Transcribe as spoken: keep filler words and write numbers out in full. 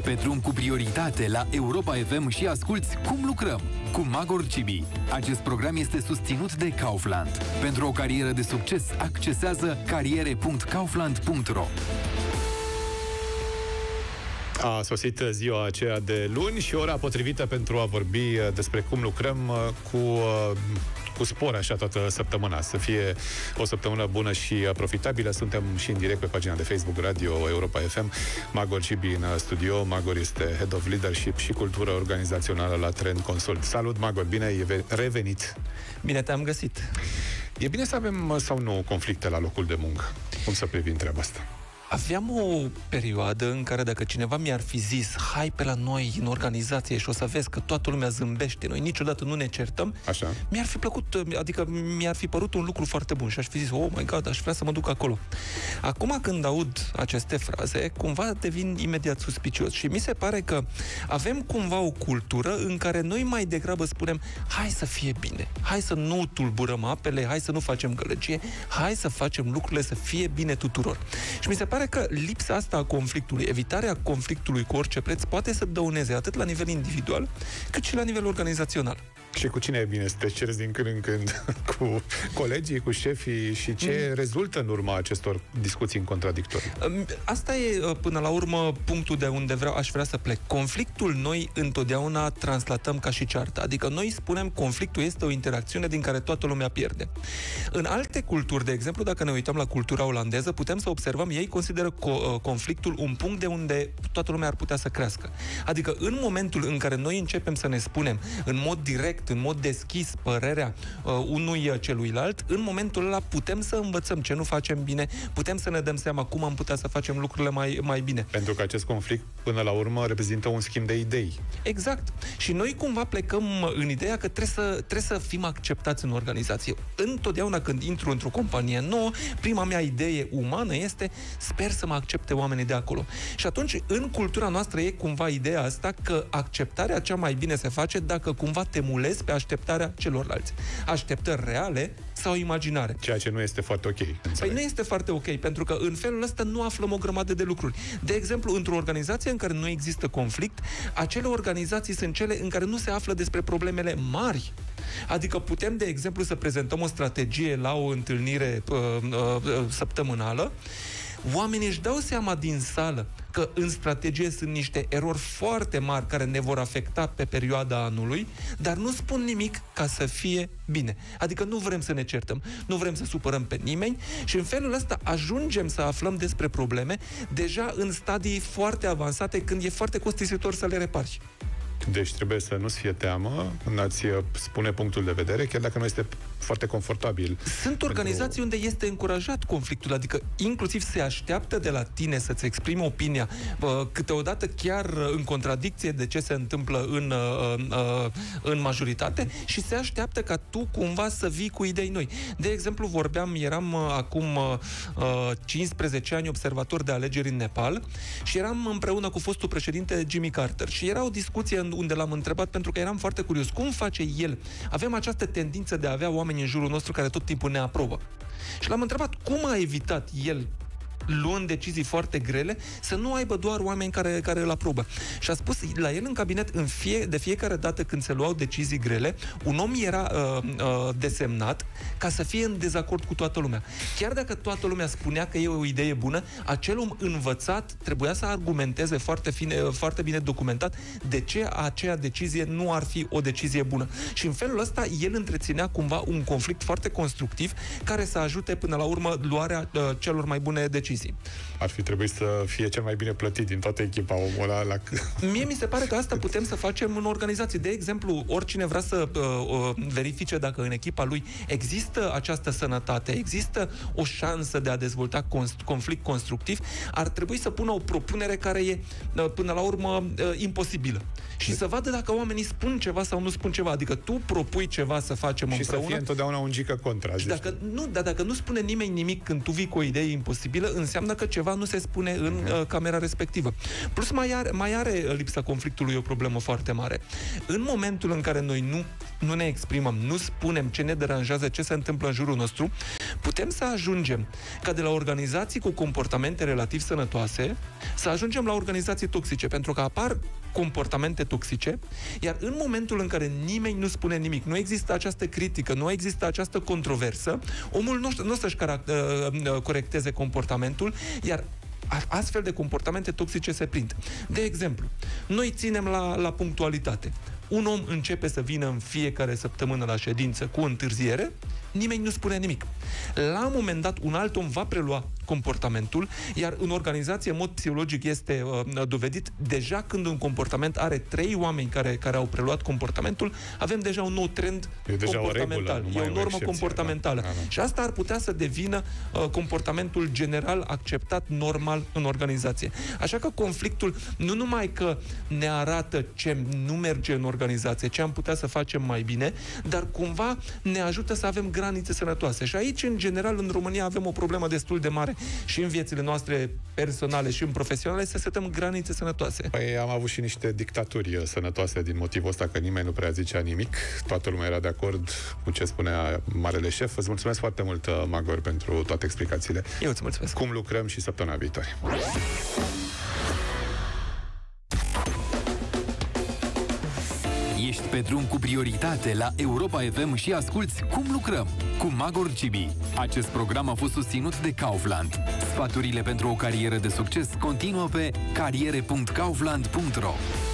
pe drum cu prioritate la Europa F M și asculți Cum lucrăm cu Magor Cibi. Acest program este susținut de Kaufland. Pentru o carieră de succes, accesează cariere punct kaufland punct ro. A sosit ziua aceea de luni și ora potrivită pentru a vorbi despre cum lucrăm cu, cu spor așa toată săptămâna. Să fie o săptămână bună și profitabilă. Suntem și în direct pe pagina de Facebook Radio Europa F M. Magor Cibi în studio. Magor este Head of Leadership și Cultură Organizațională la Trend Consult. Salut, Magor! Bine ai revenit! Bine te-am găsit! E bine să avem sau nu conflicte la locul de muncă? Cum să privim treaba asta? Aveam o perioadă în care dacă cineva mi-ar fi zis hai pe la noi în organizație și o să vezi că toată lumea zâmbește, noi niciodată nu ne certăm, așa, mi-ar fi plăcut, adică mi-ar fi părut un lucru foarte bun și aș fi zis, oh my god, aș vrea să mă duc acolo. Acum când aud aceste fraze, cumva devin imediat suspicios și mi se pare că avem cumva o cultură în care noi mai degrabă spunem hai să fie bine, hai să nu tulburăm apele, hai să nu facem gălăgie, hai să facem lucrurile să fie bine tuturor. Și mi se pare că lipsa asta a conflictului, evitarea conflictului cu orice preț, poate să dăuneze atât la nivel individual, cât și la nivel organizațional. Și cu cine e bine să te cerți din când în când? Cu colegii, cu șefii? Și ce mm. rezultă în urma acestor discuții în contradictorii? Asta e, până la urmă, punctul de unde vreau, aș vrea să plec. Conflictul noi întotdeauna translatăm ca și ceartă. Adică noi spunem conflictul este o interacțiune din care toată lumea pierde. În alte culturi, de exemplu, dacă ne uităm la cultura olandeză, putem să observăm, ei consideră co- conflictul un punct de unde toată lumea ar putea să crească. Adică în momentul în care noi începem să ne spunem în mod direct, în mod deschis, părerea uh, unui celuilalt, în momentul ăla putem să învățăm ce nu facem bine, putem să ne dăm seama cum am putea să facem lucrurile mai, mai bine. Pentru că acest conflict, până la urmă, reprezintă un schimb de idei. Exact. Și noi cumva plecăm în ideea că trebuie să, trebuie să fim acceptați în organizație. Întotdeauna când intru într-o companie nouă, prima mea idee umană este sper să mă accepte oamenii de acolo. Și atunci, în cultura noastră e cumva ideea asta că acceptarea cea mai bine se face dacă cumva te mulezi pe așteptarea celorlalți. Așteptări reale sau imaginare. Ceea ce nu este foarte ok. Înțeleg. Păi nu este foarte ok, pentru că în felul ăsta nu aflăm o grămadă de lucruri. De exemplu, într-o organizație în care nu există conflict, acele organizații sunt cele în care nu se află despre problemele mari. Adică putem, de exemplu, să prezentăm o strategie la o întâlnire uh, uh, săptămânală. Oamenii își dau seama din sală că în strategie sunt niște erori foarte mari care ne vor afecta pe perioada anului, dar nu spun nimic ca să fie bine. Adică nu vrem să ne certăm, nu vrem să supărăm pe nimeni și în felul ăsta ajungem să aflăm despre probleme deja în stadii foarte avansate, când e foarte costisitor să le repari. Deci trebuie să nu-ți fie teamă când ați spune punctul de vedere, chiar dacă nu este foarte confortabil. Sunt organizații pentru... unde este încurajat conflictul, adică inclusiv se așteaptă de la tine să-ți exprimi opinia, câteodată chiar în contradicție de ce se întâmplă în, în majoritate, și se așteaptă ca tu cumva să vii cu idei noi. De exemplu, vorbeam, eram acum cincisprezece ani observator de alegeri în Nepal și eram împreună cu fostul președinte Jimmy Carter și era o discuție unde l-am întrebat, pentru că eram foarte curios. Cum face el? Avem această tendință de a avea oameni în jurul nostru care tot timpul ne aprobă. Și l-am întrebat cum a evitat el, luând decizii foarte grele, să nu aibă doar oameni care, care îl aprobă. Și a spus, la el în cabinet, în fie, de fiecare dată când se luau decizii grele, un om era uh, uh, desemnat ca să fie în dezacord cu toată lumea. Chiar dacă toată lumea spunea că e o idee bună, acel om învățat trebuia să argumenteze foarte, fine, foarte bine documentat de ce aceea decizie nu ar fi o decizie bună. Și în felul ăsta el întreținea cumva un conflict foarte constructiv care să ajute până la urmă luarea uh, celor mai bune decizii. Ar fi trebuit să fie cel mai bine plătit din toată echipa omul ăla. La... Mie mi se pare că asta putem să facem în organizație. De exemplu, oricine vrea să uh, verifice dacă în echipa lui există această sănătate, există o șansă de a dezvolta const- conflict constructiv, ar trebui să pună o propunere care e, uh, până la urmă, uh, imposibilă. Și de... să vadă dacă oamenii spun ceva sau nu spun ceva. Adică tu propui ceva să facem și împreună. Și să fie întotdeauna un gică contra. Și dacă nu, dar dacă nu spune nimeni nimic când tu vii cu o idee imposibilă, înseamnă că ceva nu se spune în uh, camera respectivă. Plus mai are, mai are lipsa conflictului o problemă foarte mare. În momentul în care noi nu, nu ne exprimăm, nu spunem ce ne deranjează, ce se întâmplă în jurul nostru, putem să ajungem ca de la organizații cu comportamente relativ sănătoase să ajungem la organizații toxice, pentru că apar comportamente toxice, iar în momentul în care nimeni nu spune nimic, nu există această critică, nu există această controversă, omul nu, nu o să-și corecteze comportamentul, iar astfel de comportamente toxice se prind. De exemplu, noi ținem la, la punctualitate. Un om începe să vină în fiecare săptămână la ședință cu întârziere, nimeni nu spune nimic. La un moment dat, un alt om va prelua comportamentul, iar în organizație, în mod psihologic, este uh, dovedit, deja când un comportament are trei oameni care, care au preluat comportamentul, avem deja un nou trend e deja comportamental. O regulă, e o normă excepție, comportamentală. Da. Da, da. Și asta ar putea să devină uh, comportamentul general acceptat, normal în organizație. Așa că conflictul nu numai că ne arată ce nu merge în organizație, ce am putea să facem mai bine, dar cumva ne ajută să avem granițe sănătoase. Și aici, în general, în România avem o problemă destul de mare și în viețile noastre personale și în profesionale să setăm granițe sănătoase. Păi am avut și niște dictaturi sănătoase din motivul ăsta, că nimeni nu prea zicea nimic. Toată lumea era de acord cu ce spunea marele șef. Îți mulțumesc foarte mult, Magor, pentru toate explicațiile. Eu îți mulțumesc. Cum lucrăm și săptămâna viitoare. Ești pe drum cu prioritate la Europa F M și asculți Cum lucrăm cu Magor Cibi. Acest program a fost susținut de Kaufland. Sfaturile pentru o carieră de succes continuă pe cariere punct kaufland punct ro.